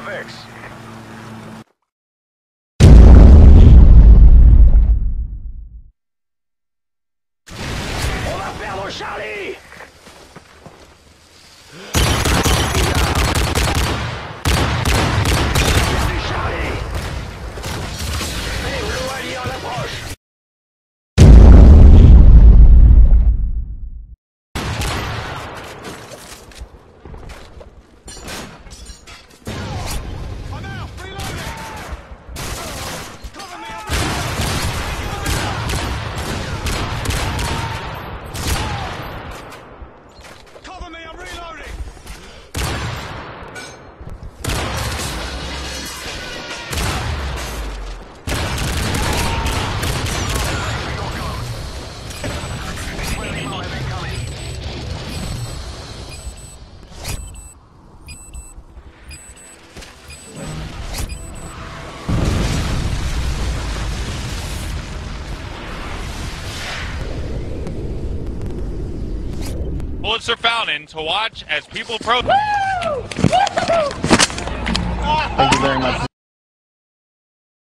VIX. On va perdre Charlie! Charlie! Allez, l'OALI en approche! Bullets are fountain to watch as people approach. Thank you very much.